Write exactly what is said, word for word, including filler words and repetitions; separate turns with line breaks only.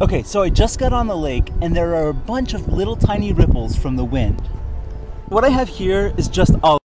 Okay, so I just got on the lake and there are a bunch of little tiny ripples from the wind. What I have here is just a